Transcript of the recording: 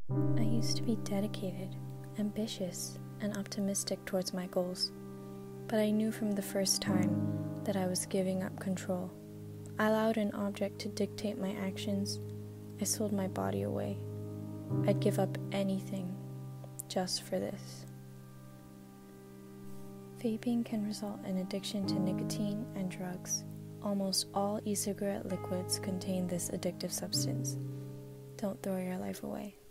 I used to be dedicated, ambitious, and optimistic towards my goals, but I knew from the first time that I was giving up control. I allowed an object to dictate my actions. I sold my body away. I'd give up anything just for this. Vaping can result in addiction to nicotine and drugs. Almost all e-cigarette liquids contain this addictive substance. Don't throw your life away.